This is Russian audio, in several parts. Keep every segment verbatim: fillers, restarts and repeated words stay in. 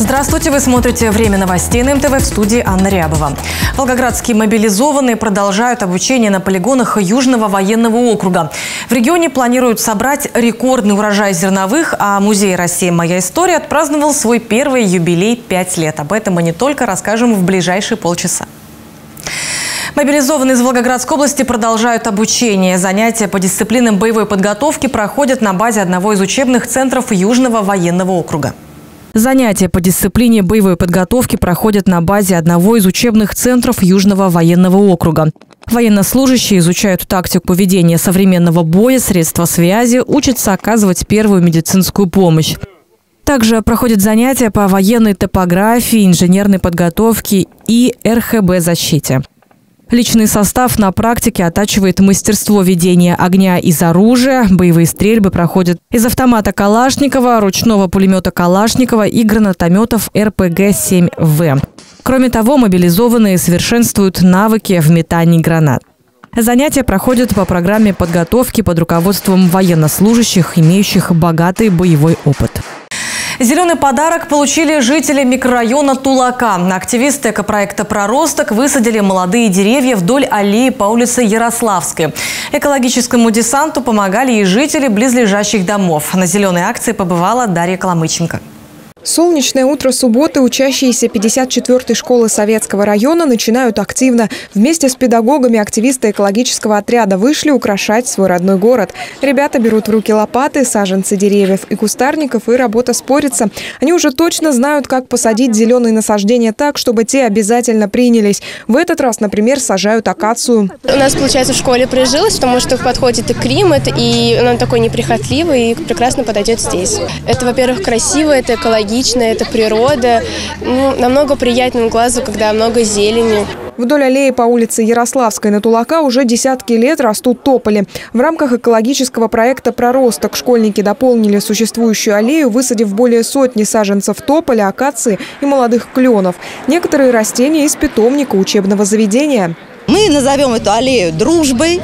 Здравствуйте, вы смотрите «Время новостей» на эм тэ вэ, в студии Анна Рябова. Волгоградские мобилизованные продолжают обучение на полигонах Южного военного округа. В регионе планируют собрать рекордный урожай зерновых, а музей «Россия. Моя история» отпраздновал свой первый юбилей пять лет. Об этом мы не только расскажем в ближайшие полчаса. Мобилизованные из Волгоградской области продолжают обучение. Занятия по дисциплинам боевой подготовки проходят на базе одного из учебных центров Южного военного округа. Занятия по дисциплине боевой подготовки проходят на базе одного из учебных центров Южного военного округа. Военнослужащие изучают тактику поведения современного боя, средства связи, учатся оказывать первую медицинскую помощь. Также проходят занятия по военной топографии, инженерной подготовке и эр ха бэ-защите. Личный состав на практике оттачивает мастерство ведения огня из оружия. Боевые стрельбы проходят из автомата Калашникова, ручного пулемета Калашникова и гранатометов эр пэ гэ семь вэ. Кроме того, мобилизованные совершенствуют навыки в метании гранат. Занятия проходят по программе подготовки под руководством военнослужащих, имеющих богатый боевой опыт. Зеленый подарок получили жители микрорайона Тулака. Активисты экопроекта «Проросток» высадили молодые деревья вдоль аллеи по улице Ярославской. Экологическому десанту помогали и жители близлежащих домов. На зеленой акции побывала Дарья Коломыченко. Солнечное утро субботы учащиеся пятьдесят четвёртой школы Советского района начинают активно. Вместе с педагогами активисты экологического отряда вышли украшать свой родной город. Ребята берут в руки лопаты, саженцы деревьев и кустарников, и работа спорится. Они уже точно знают, как посадить зеленые насаждения так, чтобы те обязательно принялись. В этот раз, например, сажают акацию. У нас, получается, в школе прижилось, потому что подходит и климат, и он такой неприхотливый, и прекрасно подойдет здесь. Это, во-первых, красиво, это экологично. Это природа. Ну, намного приятнее глазу, когда много зелени. Вдоль аллеи по улице Ярославской на Тулака уже десятки лет растут тополи. В рамках экологического проекта «Проросток» школьники дополнили существующую аллею, высадив более сотни саженцев тополя, акации и молодых кленов. Некоторые растения из питомника учебного заведения. Мы назовем эту аллею дружбой.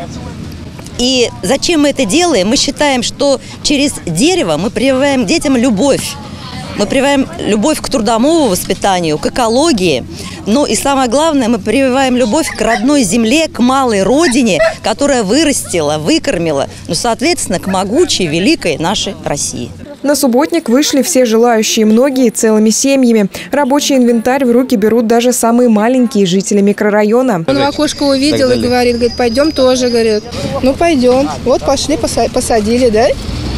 И зачем мы это делаем? Мы считаем, что через дерево мы прививаем детям любовь. Мы прививаем любовь к трудовому воспитанию, к экологии. Ну и самое главное, мы прививаем любовь к родной земле, к малой родине, которая вырастила, выкормила, ну, соответственно, к могучей, великой нашей России. На субботник вышли все желающие, многие целыми семьями. Рабочий инвентарь в руки берут даже самые маленькие жители микрорайона. Он в окошко увидел и говорит, говорит, пойдем тоже, говорит. Ну пойдем. Вот пошли, посадили, да?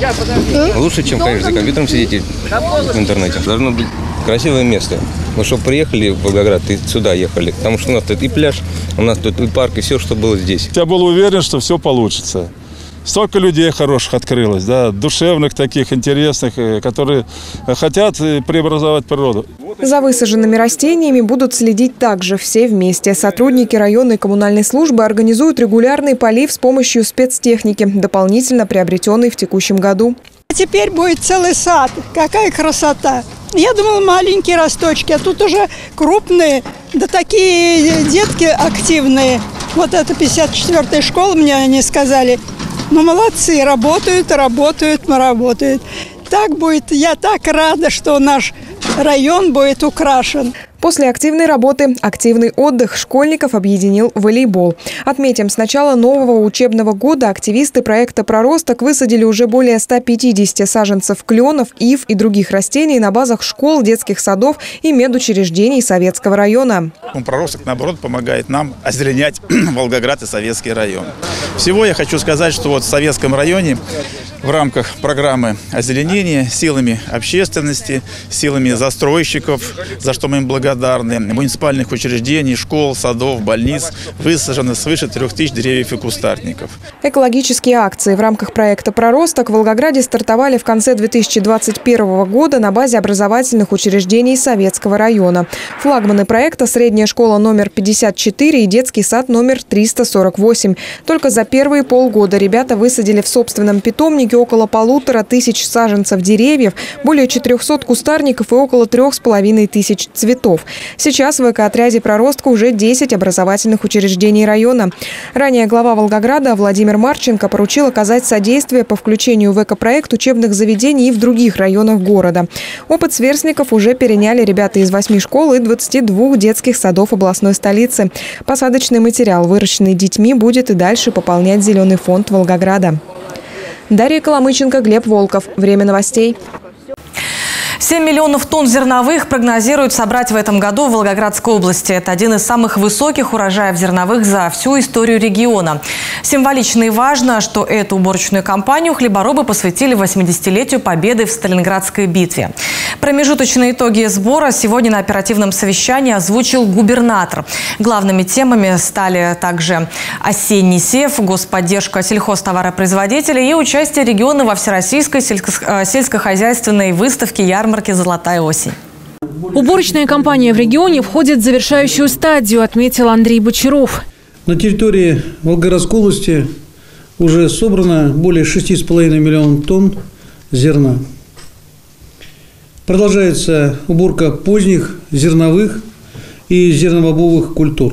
Лучше, чем, конечно, за компьютером сидеть в интернете. Должно быть красивое место. Мы чтобы приехали в Волгоград и сюда ехали, потому что у нас тут и пляж, у нас тут и парк, и все, что было здесь. Я был уверен, что все получится. Столько людей хороших открылось, да, душевных таких, интересных, которые хотят преобразовать природу. За высаженными растениями будут следить также все вместе. Сотрудники районной коммунальной службы организуют регулярный полив с помощью спецтехники, дополнительно приобретенной в текущем году. Теперь будет целый сад. Какая красота! Я думала, маленькие росточки, а тут уже крупные, да такие детки активные. Вот это пятьдесят четвёртая школа, мне они сказали. Ну, молодцы, работают, работают, работают. Так будет, я так рада, что наш район будет украшен. После активной работы активный отдых школьников объединил волейбол. Отметим, с начала нового учебного года активисты проекта «Проросток» высадили уже более ста пятидесяти саженцев кленов, ив и других растений на базах школ, детских садов и медучреждений Советского района. «Проросток», наоборот, помогает нам озеленять Волгоград и Советский район. Всего я хочу сказать, что вот в Советском районе в рамках программы озеленения силами общественности, силами застройщиков, за что мы им благодарны, муниципальных учреждений, школ, садов, больниц высажено свыше трех тысяч деревьев и кустарников. Экологические акции в рамках проекта «Проросток» в Волгограде стартовали в конце две тысячи двадцать первого года на базе образовательных учреждений Советского района. Флагманы проекта – средняя школа номер пятьдесят четыре и детский сад номер триста сорок восемь. Только за первые полгода ребята высадили в собственном питомнике около полутора тысяч саженцев деревьев, более четырехсот кустарников и около трех с половиной тысяч цветов. садов. Сейчас в экоотряде «Проростка» уже десять образовательных учреждений района. Ранее глава Волгограда Владимир Марченко поручил оказать содействие по включению в экопроект учебных заведений и в других районах города. Опыт сверстников уже переняли ребята из восьми школ и двадцати двух детских садов областной столицы. Посадочный материал, выращенный детьми, будет и дальше пополнять зеленый фонд Волгограда. Дарья Коломыченко, Глеб Волков. Время новостей. семь миллионов тонн зерновых прогнозируют собрать в этом году в Волгоградской области. Это один из самых высоких урожаев зерновых за всю историю региона. Символично и важно, что эту уборочную кампанию хлеборобы посвятили восьмидесятилетию победы в Сталинградской битве. Промежуточные итоги сбора сегодня на оперативном совещании озвучил губернатор. Главными темами стали также осенний сев, господдержка сельхозтоваропроизводителей и участие региона во всероссийской сельско- сельскохозяйственной выставке ярмарки «Золотая осень». Уборочная кампания в регионе входит в завершающую стадию, отметил Андрей Бочаров. На территории Волгоградской области уже собрано более шести с половиной миллионов тонн зерна. Продолжается уборка поздних зерновых и зернобобовых культур.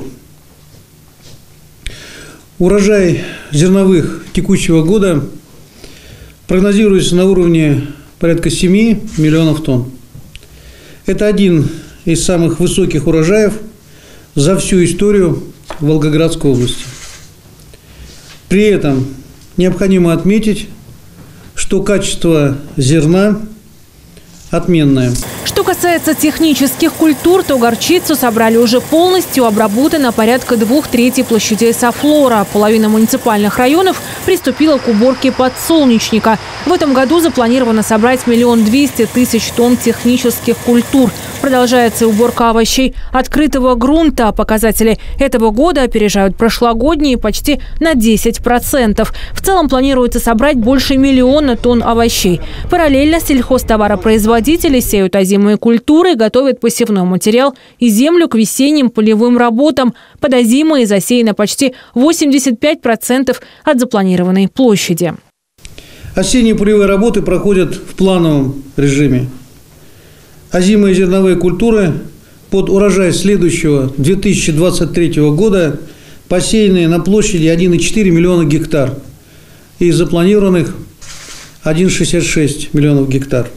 Урожай зерновых текущего года прогнозируется на уровне порядка семи миллионов тонн. Это один из самых высоких урожаев за всю историю Волгоградской области. При этом необходимо отметить, что качество зерна отменное. Что касается технических культур, то горчицу собрали уже полностью, обработано порядка двух третей площадей софлора. Половина муниципальных районов приступила к уборке подсолнечника. В этом году запланировано собрать миллион двести тысяч тонн технических культур. Продолжается уборка овощей открытого грунта. Показатели этого года опережают прошлогодние почти на десять процентов. В целом планируется собрать больше миллиона тонн овощей. Параллельно сельхозтоваропроизводители сеют озимые культуры, готовят посевной материал и землю к весенним полевым работам. Под озимой засеяно почти восемьдесят пять процентов от запланированной площади. Осенние полевые работы проходят в плановом режиме. Озимые зерновые культуры под урожай следующего две тысячи двадцать третьего года посеяны на площади один и четыре миллиона гектар. Из запланированных один и шестьдесят шесть миллионов гектар.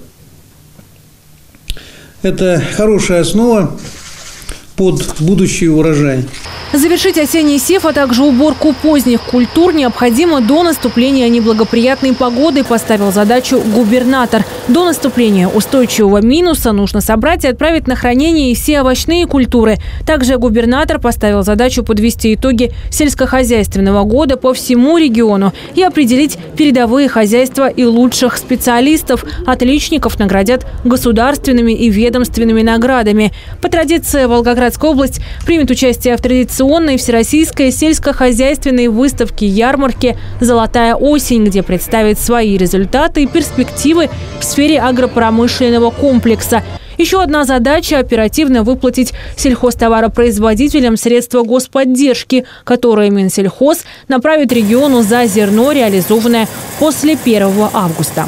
Это хорошая основа под будущий урожай. Завершить осенний сев, а также уборку поздних культур необходимо до наступления неблагоприятной погоды, поставил задачу губернатор. До наступления устойчивого минуса нужно собрать и отправить на хранение все овощные культуры. Также губернатор поставил задачу подвести итоги сельскохозяйственного года по всему региону и определить передовые хозяйства и лучших специалистов. Отличников наградят государственными и ведомственными наградами. По традиции Волгоградская область примет участие в традиционной всероссийской сельскохозяйственной выставке ярмарки «Золотая осень», где представит свои результаты и перспективы в сфере агропромышленного комплекса. Еще одна задача – оперативно выплатить сельхозтоваропроизводителям средства господдержки, которые Минсельхоз направит региону за зерно, реализованное после первого августа.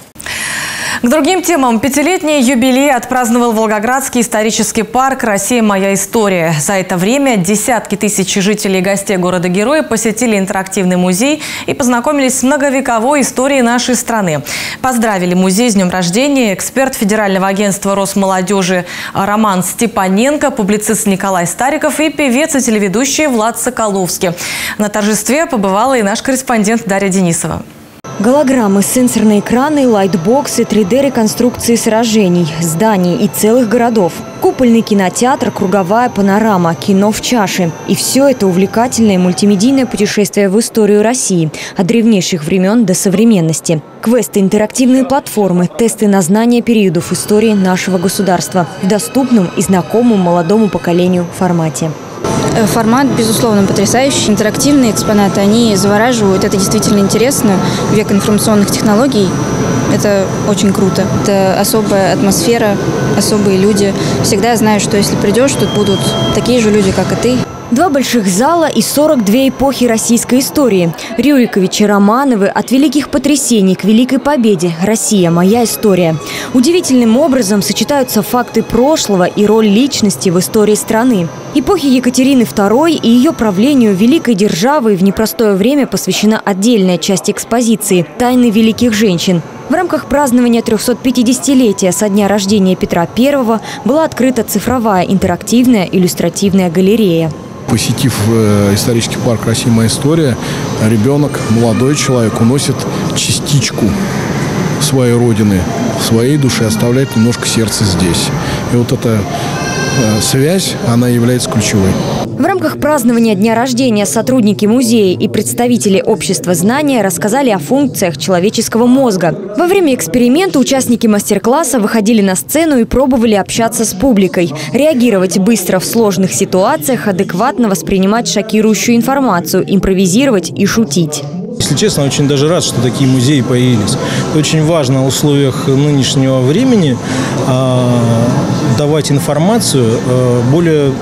К другим темам. Пятилетний юбилей отпраздновал Волгоградский исторический парк «Россия. Моя история». За это время десятки тысяч жителей и гостей города-героя посетили интерактивный музей и познакомились с многовековой историей нашей страны. Поздравили музей с днем рождения эксперт Федерального агентства Росмолодежи Роман Степаненко, публицист Николай Стариков и певец и телеведущий Влад Соколовский. На торжестве побывала и наш корреспондент Дарья Денисова. Голограммы, сенсорные экраны, лайтбоксы, три дэ реконструкции сражений, зданий и целых городов. Купольный кинотеатр, круговая панорама, кино в чаше. И все это увлекательное мультимедийное путешествие в историю России. От древнейших времен до современности. Квесты, интерактивные платформы, тесты на знания периодов истории нашего государства. В доступном и знакомом молодому поколению формате. Формат, безусловно, потрясающий. Интерактивные экспонаты, они завораживают. Это действительно интересно. Век информационных технологий. Это очень круто. Это особая атмосфера, особые люди. Всегда знаю, что если придешь, тут будут такие же люди, как и ты. Два больших зала и сорок две эпохи российской истории. Рюриковичи, Романовы «От великих потрясений к великой победе. Россия. Моя история». Удивительным образом сочетаются факты прошлого и роль личности в истории страны. Эпохе Екатерины второй и ее правлению великой державы в непростое время посвящена отдельная часть экспозиции «Тайны великих женщин». В рамках празднования трехсотпятидесятилетия со дня рождения Петра Первого была открыта цифровая интерактивная иллюстративная галерея. Посетив исторический парк «Россия. Моя история», ребенок, молодой человек уносит частичку своей родины, своей души, оставляет немножко сердца здесь. И вот эта связь, она является ключевой. В рамках празднования дня рождения сотрудники музея и представители общества знания рассказали о функциях человеческого мозга. Во время эксперимента участники мастер-класса выходили на сцену и пробовали общаться с публикой, реагировать быстро в сложных ситуациях, адекватно воспринимать шокирующую информацию, импровизировать и шутить. Если честно, очень даже рад, что такие музеи появились. Это очень важно в условиях нынешнего времени э, давать информацию э, более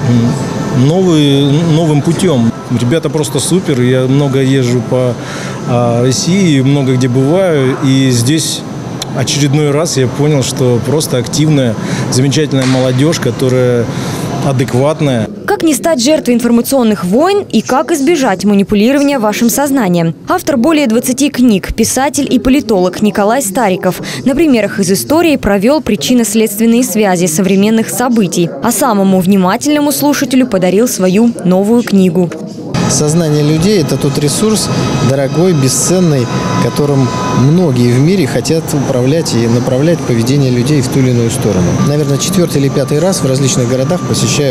новый, новым путем. Ребята просто супер. Я много езжу по э, России, много где бываю. И здесь очередной раз я понял, что просто активная, замечательная молодежь, которая адекватная. Как не стать жертвой информационных войн и как избежать манипулирования вашим сознанием? Автор более двадцати книг, писатель и политолог Николай Стариков на примерах из истории провел причинно-следственные связи современных событий, а самому внимательному слушателю подарил свою новую книгу. Сознание людей – это тот ресурс дорогой, бесценный, которым многие в мире хотят управлять и направлять поведение людей в ту или иную сторону. Наверное, четвертый или пятый раз в различных городах посещаю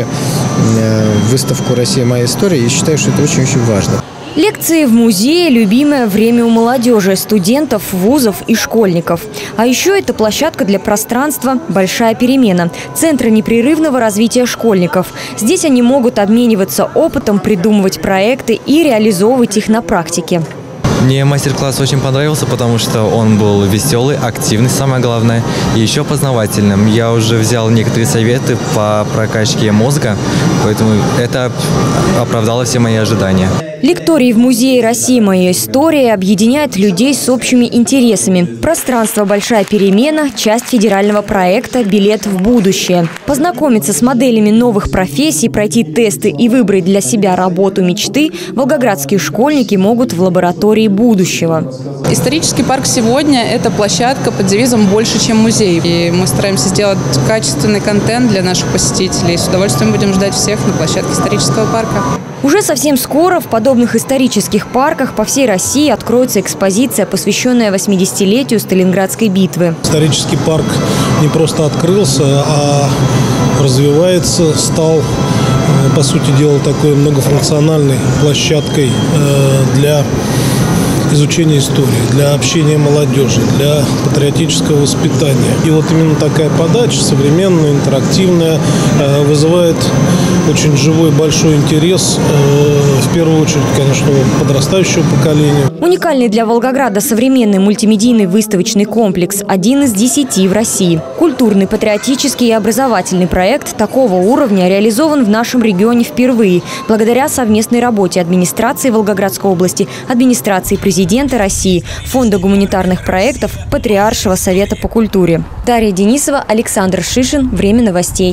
выставку «Россия. Моя история» и считаю, что это очень-очень важно. Лекции в музее – любимое время у молодежи, студентов, вузов и школьников. А еще это площадка для пространства «Большая перемена» – центра непрерывного развития школьников. Здесь они могут обмениваться опытом, придумывать проекты и реализовывать их на практике. Мне мастер-класс очень понравился, потому что он был веселый, активный, самое главное, и еще познавательным. Я уже взял некоторые советы по прокачке мозга, поэтому это оправдало все мои ожидания. Лекторий в музее «Россия. Моя история» объединяет людей с общими интересами. Пространство «Большая перемена» – часть федерального проекта «Билет в будущее». Познакомиться с моделями новых профессий, пройти тесты и выбрать для себя работу мечты волгоградские школьники могут в лаборатории будущего. Исторический парк сегодня – это площадка под девизом «Больше, чем музей». И мы стараемся сделать качественный контент для наших посетителей. С удовольствием будем ждать всех на площадке исторического парка. Уже совсем скоро в подобных исторических парках по всей России откроется экспозиция, посвященная восьмидесятилетию Сталинградской битвы. Исторический парк не просто открылся, а развивается, стал, по сути дела, такой многофункциональной площадкой для изучения истории, для общения молодежи, для патриотического воспитания. И вот именно такая подача, современная, интерактивная, вызывает очень живой, большой интерес, в первую очередь, конечно, подрастающего поколения. Уникальный для Волгограда современный мультимедийный выставочный комплекс – один из десяти в России. Культурный, патриотический и образовательный проект такого уровня реализован в нашем регионе впервые, благодаря совместной работе администрации Волгоградской области, администрации президента России, Фонда гуманитарных проектов, Патриаршего совета по культуре. Дарья Денисова, Александр Шишин. Время новостей.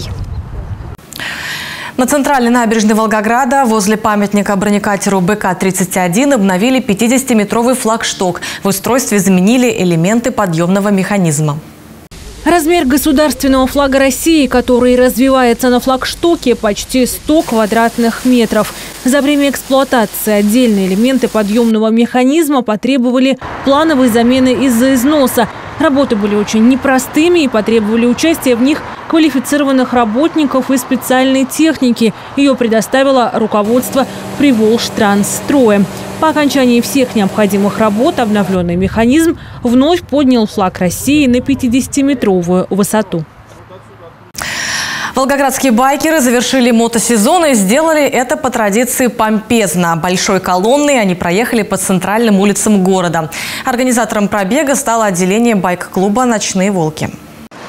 На центральной набережной Волгограда возле памятника бронекатеру Бэ Ка тридцать один обновили пятидесятиметровый флагшток. В устройстве заменили элементы подъемного механизма. Размер государственного флага России, который развивается на флагштоке, почти сто квадратных метров. За время эксплуатации отдельные элементы подъемного механизма потребовали плановой замены из-за износа. Работы были очень непростыми и потребовали участия в них квалифицированных работников и специальной техники. Ее предоставило руководство Приволжтрансстроя. По окончании всех необходимых работ обновленный механизм вновь поднял флаг России на пятидесятиметровую высоту. Волгоградские байкеры завершили мотосезон и сделали это по традиции помпезно. Большой колонной они проехали по центральным улицам города. Организатором пробега стало отделение байк-клуба «Ночные волки».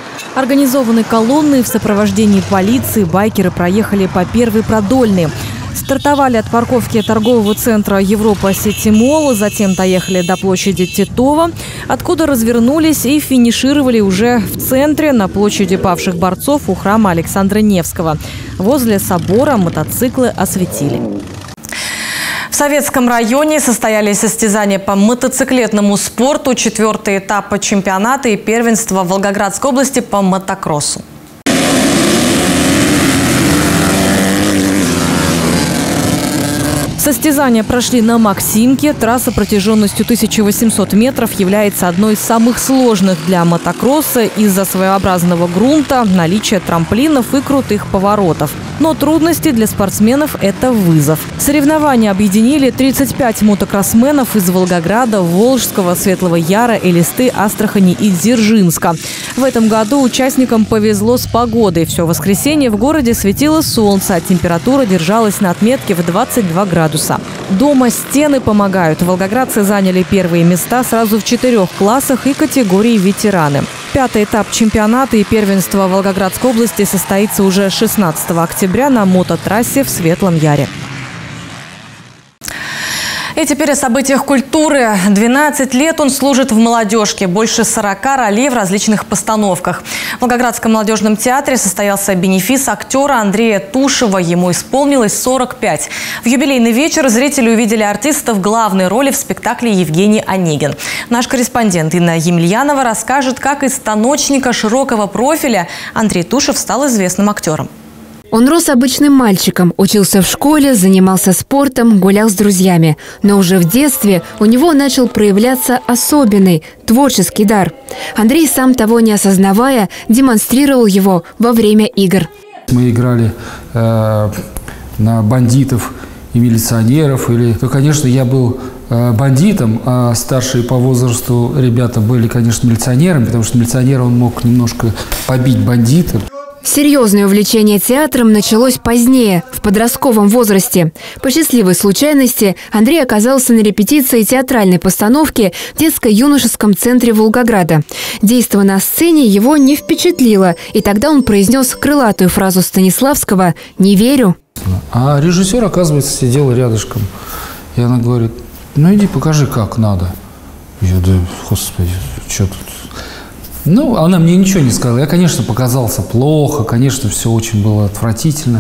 Организованной колонной в сопровождении полиции байкеры проехали по Первой Продольной. Стартовали от парковки торгового центра Европа Сити Молл, затем доехали до площади Титова, откуда развернулись и финишировали уже в центре на площади павших борцов у храма Александра Невского. Возле собора мотоциклы осветили. В Советском районе состоялись состязания по мотоциклетному спорту, четвертый этап чемпионата и первенства Волгоградской области по мотокроссу. Состязания прошли на Максимке. Трасса протяженностью тысяча восемьсот метров является одной из самых сложных для мотокросса из-за своеобразного грунта, наличия трамплинов и крутых поворотов. Но трудности для спортсменов – это вызов. Соревнования объединили тридцать пять мотокроссменов из Волгограда, Волжского, Светлого Яра, Элисты, Астрахани и Дзержинска. В этом году участникам повезло с погодой. Все воскресенье в городе светило солнце, а температура держалась на отметке в двадцать два градуса. Дома стены помогают. Волгоградцы заняли первые места сразу в четырех классах и категории ветераны. Пятый этап чемпионата и первенства Волгоградской области состоится уже шестнадцатого октября на мототрассе в Светлом Яре. И теперь о событиях культуры. двенадцать лет он служит в молодежке. Больше сорока ролей в различных постановках. В Волгоградском молодежном театре состоялся бенефис актера Андрея Тушева. Ему исполнилось сорок пять. В юбилейный вечер зрители увидели артиста в главной роли в спектакле «Евгений Онегин». Наш корреспондент Инна Емельянова расскажет, как из станочника широкого профиля Андрей Тушев стал известным актером. Он рос обычным мальчиком, учился в школе, занимался спортом, гулял с друзьями. Но уже в детстве у него начал проявляться особенный творческий дар. Андрей, сам того не осознавая, демонстрировал его во время игр. Мы играли э, на бандитов и милиционеров. Или, то, конечно, я был э, бандитом, а старшие по возрасту ребята были, конечно, милиционерами, потому что милиционер он мог немножко побить бандита. Серьезное увлечение театром началось позднее, в подростковом возрасте. По счастливой случайности Андрей оказался на репетиции театральной постановки в детско-юношеском центре Волгограда. Действо на сцене его не впечатлило, и тогда он произнес крылатую фразу Станиславского «Не верю». А режиссер, оказывается, сидел рядышком. И она говорит: ну иди покажи, как надо. Я да, господи, что тут... Ну, она мне ничего не сказала. Я, конечно, показался плохо, конечно, все очень было отвратительно.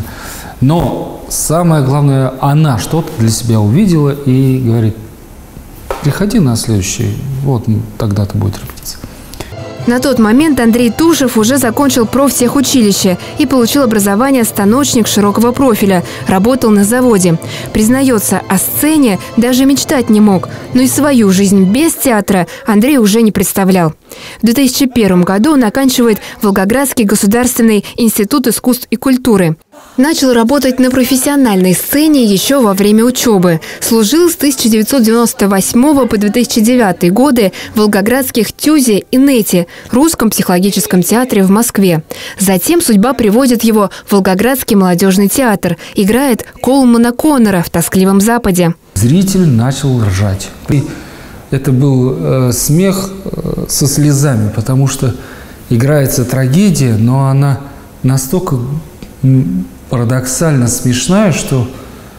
Но самое главное, она что-то для себя увидела и говорит: приходи на следующий, вот тогда-то будет репетиция. На тот момент Андрей Тушев уже закончил профтехучилище и получил образование станочник широкого профиля. Работал на заводе. Признается, о сцене даже мечтать не мог. Но и свою жизнь без театра Андрей уже не представлял. В две тысячи первом году он оканчивает Волгоградский государственный институт искусств и культуры. Начал работать на профессиональной сцене еще во время учебы. Служил с тысяча девятьсот девяносто восьмого по две тысячи девятый годы в волгоградских ТЮЗе и НЭТе, Русском психологическом театре в Москве. Затем судьба приводит его в Волгоградский молодежный театр. Играет Колмана Коннора в «Тоскливом Западе». Зритель начал ржать. И это был э, смех э, со слезами, потому что играется трагедия, но она настолько парадоксально смешная, что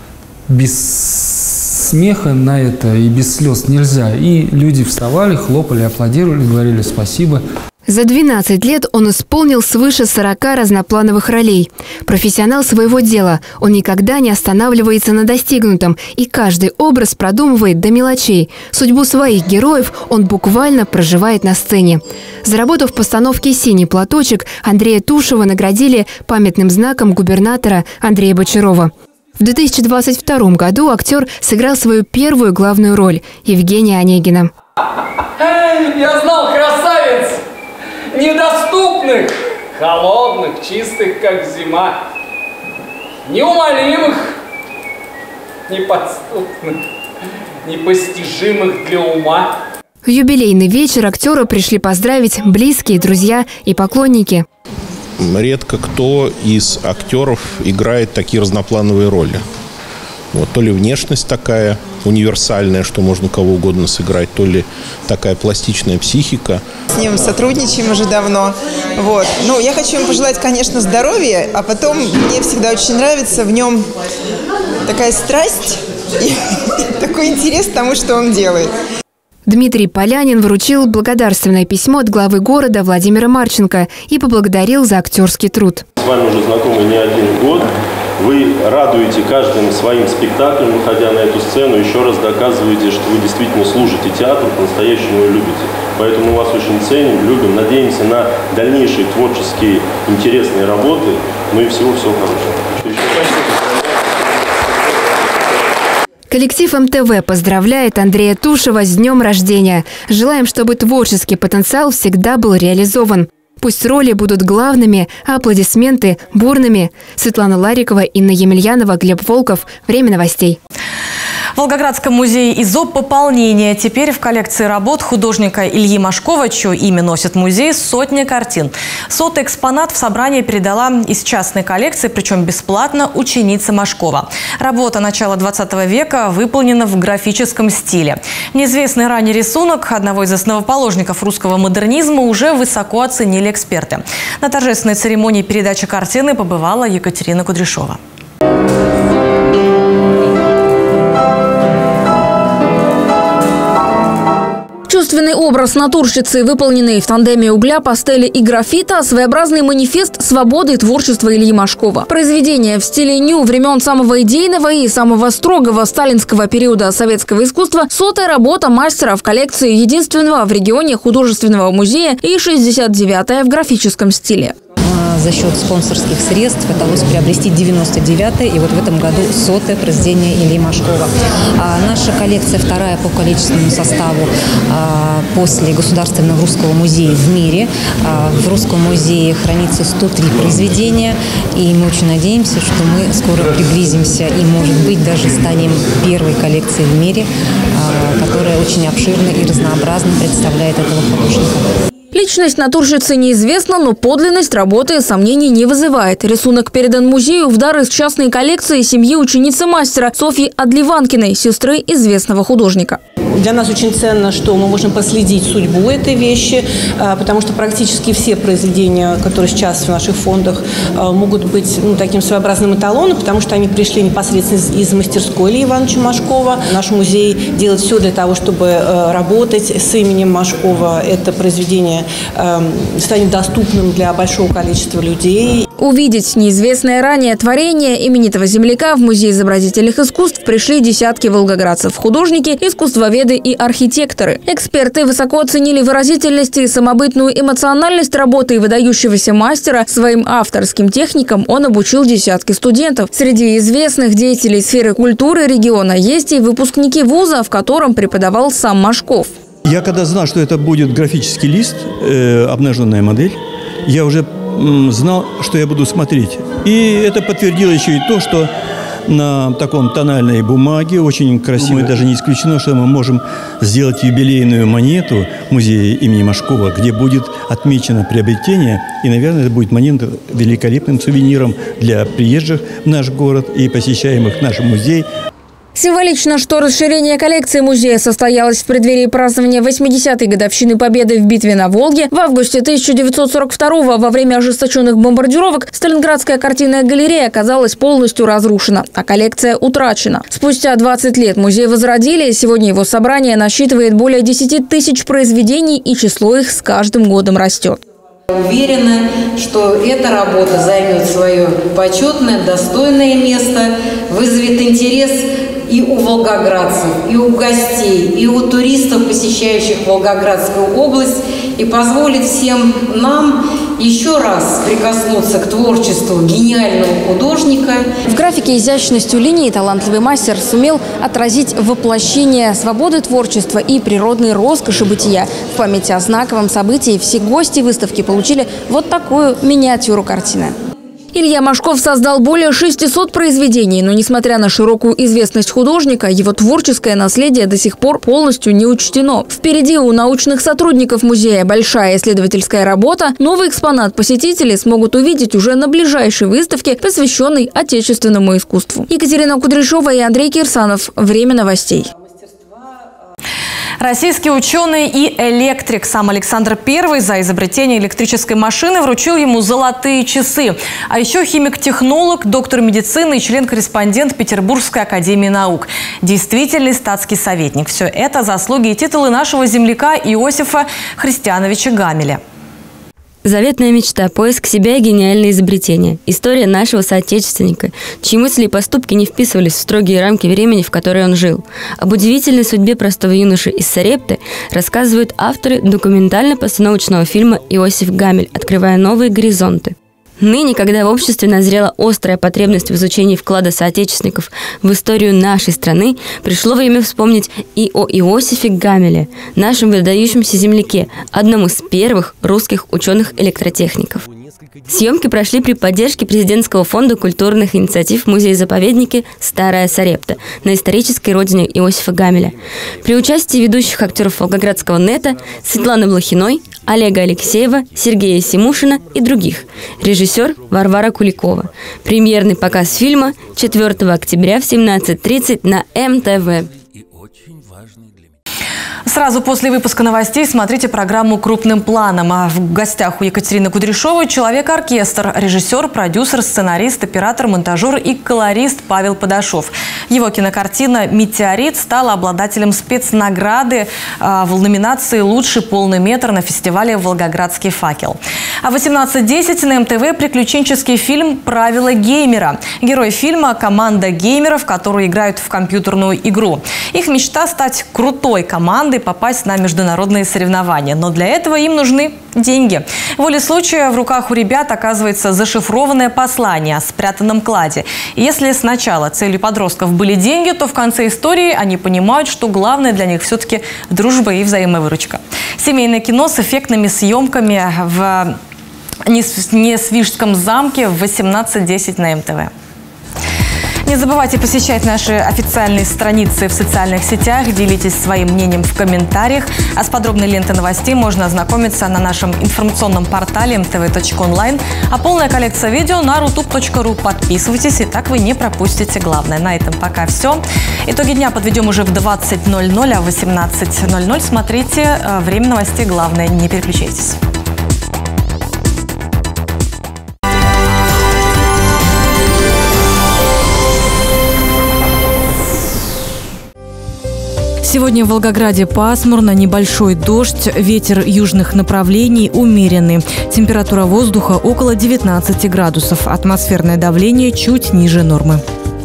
без смеха на это и без слез нельзя. И люди вставали, хлопали, аплодировали, говорили спасибо. За двенадцать лет он исполнил свыше сорока разноплановых ролей. Профессионал своего дела. Он никогда не останавливается на достигнутом и каждый образ продумывает до мелочей. Судьбу своих героев он буквально проживает на сцене. За работу в постановке «Синий платочек» Андрея Тушева наградили памятным знаком губернатора Андрея Бочарова. В две тысячи двадцать втором году актер сыграл свою первую главную роль – Евгения Онегина. Я знал красавиц! Недоступных, холодных, чистых, как зима, неумолимых, неподступных, непостижимых для ума. В юбилейный вечер актера пришли поздравить близкие, друзья и поклонники. Редко кто из актеров играет такие разноплановые роли. Вот, то ли внешность такая универсальное, что можно кого угодно сыграть, то ли такая пластичная психика. С ним сотрудничаем уже давно. Вот. Ну, я хочу ему пожелать, конечно, здоровья, а потом мне всегда очень нравится в нем такая страсть и такой интерес к тому, что он делает. Дмитрий Полянин вручил благодарственное письмо от главы города Владимира Марченко и поблагодарил за актерский труд. С вами уже знакомы не один год. Вы радуете каждым своим спектаклем, выходя на эту сцену, еще раз доказываете, что вы действительно служите театру, по-настоящему его любите. Поэтому вас очень ценим, любим, надеемся на дальнейшие творческие интересные работы, ну и всего-всего хорошего. Коллектив эм тэ вэ поздравляет Андрея Тушева с днем рождения. Желаем, чтобы творческий потенциал всегда был реализован. Пусть роли будут главными, а аплодисменты – бурными. Светлана Ларикова, Инна Емельянова, Глеб Волков. Время новостей. В Волгоградском музее ИЗОП пополнение. Теперь в коллекции работ художника Ильи Машкова, чье имя носит музей, сотня картин. Сотый экспонат в собрание передала из частной коллекции, причем бесплатно, ученица Машкова. Работа начала двадцатого века выполнена в графическом стиле. Неизвестный ранее рисунок одного из основоположников русского модернизма уже высоко оценили эксперты. На торжественной церемонии передачи картины побывала Екатерина Кудряшова. Чувственный образ натурщицы, выполненный в тандеме угля, пастели и графита – своеобразный манифест свободы и творчества Ильи Машкова. Произведение в стиле ню времен самого идейного и самого строгого сталинского периода советского искусства – сотая работа мастера в коллекции единственного в регионе художественного музея и шестьдесят девятая в графическом стиле. За счет спонсорских средств удалось приобрести девяносто девятое и вот в этом году сотое произведение Ильи Машкова. А наша коллекция вторая по количественному составу а, после Государственного русского музея в мире. А, в Русском музее хранится сто три произведения, и мы очень надеемся, что мы скоро приблизимся и, может быть, даже станем первой коллекцией в мире, а, которая очень обширно и разнообразно представляет этого художника. Личность натурщицы неизвестна, но подлинность работы сомнений не вызывает. Рисунок передан музею в дар из частной коллекции семьи ученицы мастера Софьи Адливанкиной, сестры известного художника. Для нас очень ценно, что мы можем последить судьбу этой вещи, потому что практически все произведения, которые сейчас в наших фондах, могут быть ну, таким своеобразным эталоном, потому что они пришли непосредственно из, из мастерской Ильи Ивановича Машкова. Наш музей делает все для того, чтобы работать с именем Машкова. Это произведение станет доступным для большого количества людей. Увидеть неизвестное ранее творение именитого земляка в Музее изобразительных искусств пришли десятки волгоградцев, художники, искусствоведы и архитекторы. Эксперты высоко оценили выразительность и самобытную эмоциональность работы выдающегося мастера. Своим авторским техникам он обучил десятки студентов. Среди известных деятелей сферы культуры региона есть и выпускники вуза, в котором преподавал сам Машков. Я когда знал, что это будет графический лист, э, обнаженная модель, я уже м, знал, что я буду смотреть. И это подтвердило еще и то, что на таком тональной бумаге, очень красиво, даже не исключено, что мы можем сделать юбилейную монету музея имени Машкова, где будет отмечено приобретение. И, наверное, это будет монета великолепным сувениром для приезжих в наш город и посещаемых наш музей. Символично, что расширение коллекции музея состоялось в преддверии празднования восьмидесятой годовщины Победы в битве на Волге. В августе тысяча девятьсот сорок второго во время ожесточенных бомбардировок Сталинградская картинная галерея оказалась полностью разрушена, а коллекция утрачена. Спустя двадцать лет музей возродили. Сегодня его собрание насчитывает более десяти тысяч произведений, и число их с каждым годом растет. Уверена, что эта работа займет свое почетное, достойное место, вызовет интерес и у волгоградцев, и у гостей, и у туристов, посещающих Волгоградскую область, и позволит всем нам еще раз прикоснуться к творчеству гениального художника. В графике изящностью линий талантливый мастер сумел отразить воплощение свободы творчества и природной роскоши бытия. В памяти о знаковом событии все гости выставки получили вот такую миниатюру картины. Илья Машков создал более шестисот произведений, но несмотря на широкую известность художника, его творческое наследие до сих пор полностью не учтено. Впереди у научных сотрудников музея большая исследовательская работа. Новый экспонат посетители смогут увидеть уже на ближайшей выставке, посвященной отечественному искусству. Екатерина Кудряшова и Андрей Кирсанов. Время новостей. Российский ученый и электрик сам Александр Первый за изобретение электрической машины вручил ему золотые часы. А еще химик-технолог, доктор медицины и член-корреспондент Петербургской академии наук. Действительный статский советник. Все это заслуги и титулы нашего земляка Иосифа Христиановича Гамеля. Заветная мечта, поиск себя и гениальное изобретение. История нашего соотечественника, чьи мысли и поступки не вписывались в строгие рамки времени, в которое он жил. Об удивительной судьбе простого юноши из Сарепты рассказывают авторы документально-постановочного фильма «Иосиф Гамель. Открывая новые горизонты». Ныне, когда в обществе назрела острая потребность в изучении вклада соотечественников в историю нашей страны, пришло время вспомнить и о Иосифе Гамеле, нашем выдающемся земляке, одном из первых русских ученых-электротехников. Съемки прошли при поддержке президентского фонда культурных инициатив в музее-заповеднике «Старая Сарепта» на исторической родине Иосифа Гамеля. При участии ведущих актеров Волгоградского НЭТа Светланы Блохиной, Олега Алексеева, Сергея Симушина и других. Режиссер Варвара Куликова. Премьерный показ фильма четвёртого октября в семнадцать тридцать на эм тэ вэ. Сразу после выпуска новостей смотрите программу «Крупным планом». А в гостях у Екатерины Кудряшовой человек-оркестр, режиссер, продюсер, сценарист, оператор, монтажер и колорист Павел Подошов. Его кинокартина «Метеорит» стала обладателем спецнаграды а, в номинации «Лучший полный метр» на фестивале «Волгоградский факел». А в восемнадцать десять на эм тэ вэ приключенческий фильм «Правила геймера». Герой фильма – команда геймеров, которые играют в компьютерную игру. Их мечта – стать крутой командой, попасть на международные соревнования. Но для этого им нужны деньги. Волей случая в руках у ребят оказывается зашифрованное послание о спрятанном кладе. И если сначала целью подростков были деньги, то в конце истории они понимают, что главное для них все-таки дружба и взаимовыручка. Семейное кино с эффектными съемками в Несвижском замке в восемнадцать десять на эм тэ вэ. Не забывайте посещать наши официальные страницы в социальных сетях, делитесь своим мнением в комментариях. А с подробной лентой новостей можно ознакомиться на нашем информационном портале эм тэ вэ точка онлайн. А полная коллекция видео на рутуб точка ру. Подписывайтесь, и так вы не пропустите главное. На этом пока все. Итоги дня подведем уже в двадцать ноль ноль, а в восемнадцать ноль ноль смотрите «Время новостей. Главное». Не переключайтесь. Сегодня в Волгограде пасмурно, небольшой дождь, ветер южных направлений умеренный. Температура воздуха около девятнадцати градусов, атмосферное давление чуть ниже нормы.